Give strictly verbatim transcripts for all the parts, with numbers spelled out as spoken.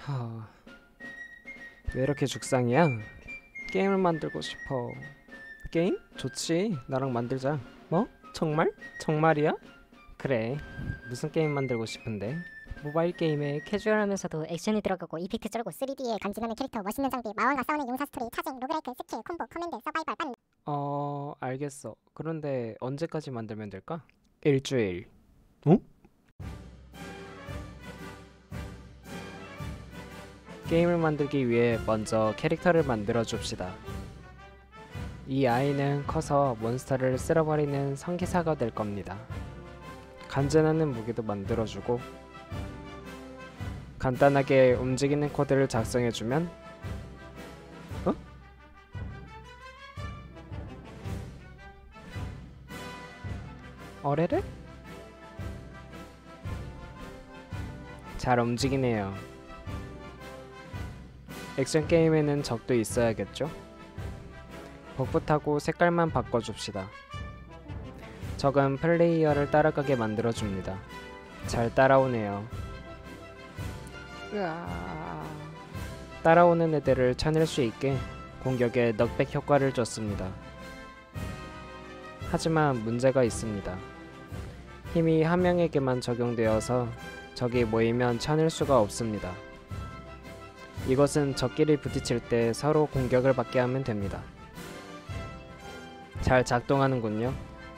하... 왜 이렇게 죽상이야? 게임을 만들고 싶어. 게임? 좋지. 나랑 만들자. 뭐? 정말? 정말이야? 그래. 무슨 게임 만들고 싶은데? 모바일 게임에 캐주얼하면서도 액션이 들어가고 이펙트 쩔고 쓰리디에 간지나는 캐릭터, 멋있는 장비, 마왕과 싸우는 용사 스토리, 차징, 로그라이크, 스킬, 콤보, 커맨드, 서바이벌, 빤. 어... 알겠어. 그런데 언제까지 만들면 될까? 일주일. 어? 게임을 만들기 위해 먼저 캐릭터를 만들어 줍시다. 이 아이는 커서 몬스터를 쓸어버리는 성기사가 될 겁니다. 간지나는 무기도 만들어주고 간단하게 움직이는 코드를 작성해주면 어? 어레레? 잘 움직이네요. 액션 게임에는 적도 있어야겠죠? 복붙하고 색깔만 바꿔줍시다. 적은 플레이어를 따라가게 만들어줍니다. 잘 따라오네요. 으아... 따라오는 애들을 쳐낼 수 있게 공격에 넉백 효과를 줬습니다. 하지만 문제가 있습니다. 힘이 한 명에게만 적용되어서 적이 모이면 쳐낼 수가 없습니다. 이것은 적끼리 부딪힐 때 서로 공격을 받게 하면 됩니다. 잘 작동하는군요.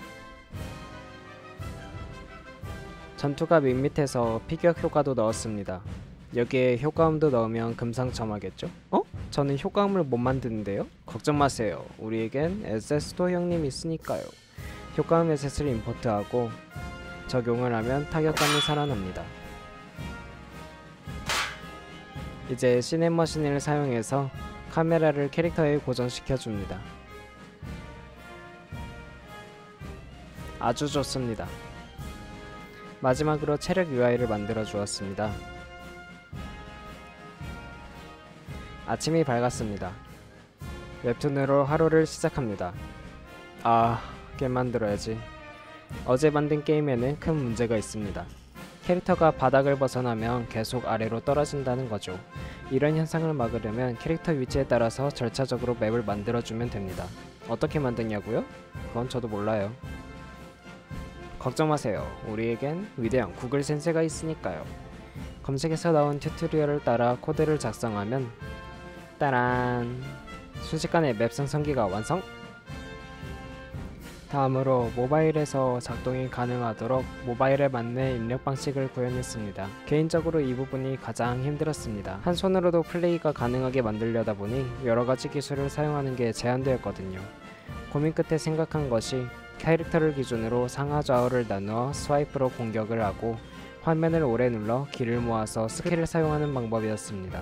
전투가 밋밋해서 피격 효과도 넣었습니다. 여기에 효과음도 넣으면 금상첨화겠죠? 어? 저는 효과음을 못 만드는데요? 걱정 마세요. 우리에겐 에스에스도 형님이 있으니까요. 효과음 에셋을 임포트하고 적용을 하면 타격감이 살아납니다. 이제 시넷머신을 사용해서 카메라를 캐릭터에 고정시켜줍니다. 아주 좋습니다. 마지막으로 체력 유아이를 만들어 주었습니다. 아침이 밝았습니다. 웹툰으로 하루를 시작합니다. 아, 게임 만들어야지. 어제 만든 게임에는 큰 문제가 있습니다. 캐릭터가 바닥을 벗어나면 계속 아래로 떨어진다는 거죠. 이런 현상을 막으려면 캐릭터 위치에 따라서 절차적으로 맵을 만들어주면 됩니다. 어떻게 만드냐고요? 그건 저도 몰라요. 걱정 마세요. 우리에겐 위대한 구글 센세가 있으니까요. 검색에서 나온 튜토리얼을 따라 코드를 작성하면 따란! 순식간에 맵 생성기가 완성! 다음으로 모바일에서 작동이 가능하도록 모바일에 맞는 입력 방식을 구현했습니다. 개인적으로 이 부분이 가장 힘들었습니다. 한 손으로도 플레이가 가능하게 만들려다 보니 여러가지 기술을 사용하는 게 제한되었거든요. 고민 끝에 생각한 것이 캐릭터를 기준으로 상하 좌우를 나누어 스와이프로 공격을 하고 화면을 오래 눌러 기를 모아서 스킬을 사용하는 방법이었습니다.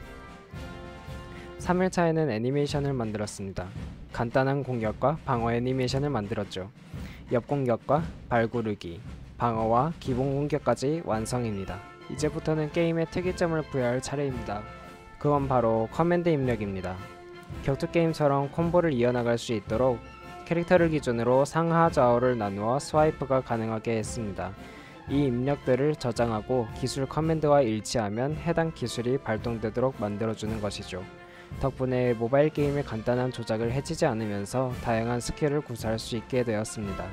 삼 일차에는 애니메이션을 만들었습니다. 간단한 공격과 방어 애니메이션을 만들었죠. 옆공격과 발구르기, 방어와 기본 공격까지 완성입니다. 이제부터는 게임의 특이점을 부여할 차례입니다. 그건 바로 커맨드 입력입니다. 격투게임처럼 콤보를 이어나갈 수 있도록 캐릭터를 기준으로 상하 좌우를 나누어 스와이프가 가능하게 했습니다. 이 입력들을 저장하고 기술 커맨드와 일치하면 해당 기술이 발동되도록 만들어주는 것이죠. 덕분에 모바일 게임의 간단한 조작을 해치지 않으면서 다양한 스킬을 구사할 수 있게 되었습니다.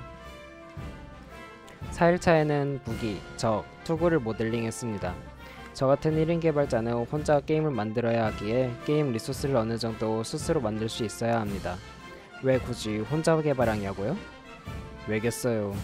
사 일차에는 무기, 적, 투구를 모델링했습니다. 저같은 일 인 개발자는 혼자 게임을 만들어야 하기에 게임 리소스를 어느 정도 스스로 만들 수 있어야 합니다. 왜 굳이 혼자 개발하냐고요? 왜겠어요.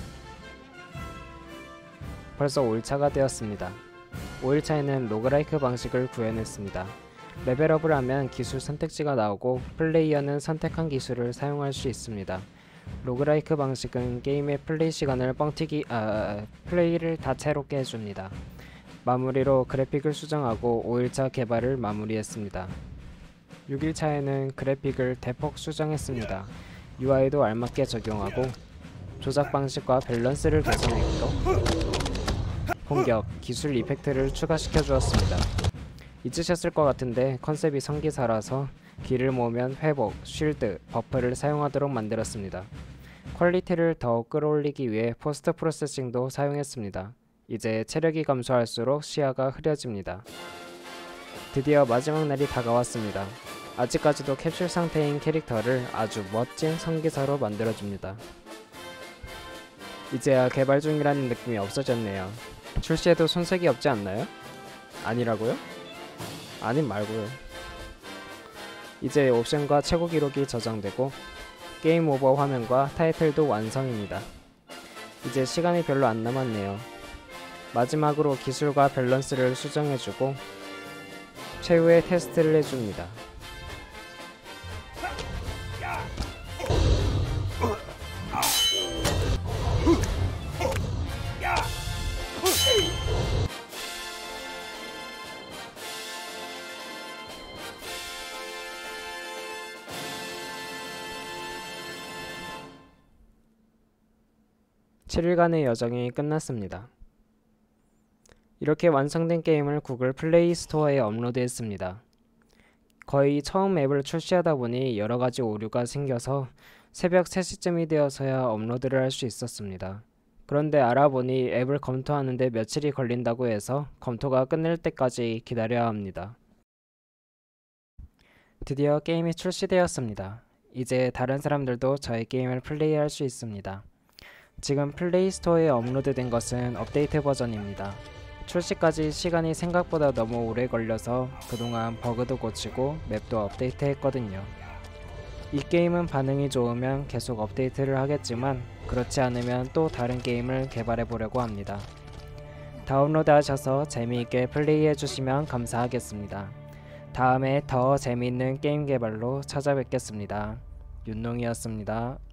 벌써 오 일차가 되었습니다. 오 일차에는 로그라이크 방식을 구현했습니다. 레벨업을 하면 기술 선택지가 나오고 플레이어는 선택한 기술을 사용할 수 있습니다. 로그라이크 방식은 게임의 플레이 시간을 뻥튀기, 아, 플레이를 다채롭게 해줍니다. 마무리로 그래픽을 수정하고 오 일차 개발을 마무리했습니다. 육 일차에는 그래픽을 대폭 수정했습니다. 유아이도 알맞게 적용하고 조작 방식과 밸런스를 개선했고 공격, 기술 이펙트를 추가시켜 주었습니다. 잊으셨을 것 같은데 컨셉이 성기사라서 기를 모으면 회복, 쉴드, 버프를 사용하도록 만들었습니다. 퀄리티를 더욱 끌어올리기 위해 포스트 프로세싱도 사용했습니다. 이제 체력이 감소할수록 시야가 흐려집니다. 드디어 마지막 날이 다가왔습니다. 아직까지도 캡슐 상태인 캐릭터를 아주 멋진 성기사로 만들어줍니다. 이제야 개발 중이라는 느낌이 없어졌네요. 출시에도 손색이 없지 않나요? 아니라고요? 아님 말고요. 이제 옵션과 최고 기록이 저장되고 게임 오버 화면과 타이틀도 완성입니다. 이제 시간이 별로 안 남았네요. 마지막으로 기술과 밸런스를 수정해주고 최후의 테스트를 해줍니다. 칠 일간의 여정이 끝났습니다. 이렇게 완성된 게임을 구글 플레이 스토어에 업로드했습니다. 거의 처음 앱을 출시하다 보니 여러가지 오류가 생겨서 새벽 세 시쯤이 되어서야 업로드를 할 수 있었습니다. 그런데 알아보니 앱을 검토하는데 며칠이 걸린다고 해서 검토가 끝날 때까지 기다려야 합니다. 드디어 게임이 출시되었습니다. 이제 다른 사람들도 저의 게임을 플레이할 수 있습니다. 지금 플레이 스토어에 업로드된 것은 업데이트 버전입니다. 출시까지 시간이 생각보다 너무 오래 걸려서 그동안 버그도 고치고 맵도 업데이트 했거든요. 이 게임은 반응이 좋으면 계속 업데이트를 하겠지만 그렇지 않으면 또 다른 게임을 개발해 보려고 합니다. 다운로드 하셔서 재미있게 플레이해 주시면 감사하겠습니다. 다음에 더 재미있는 게임 개발로 찾아뵙겠습니다. 윤농이었습니다.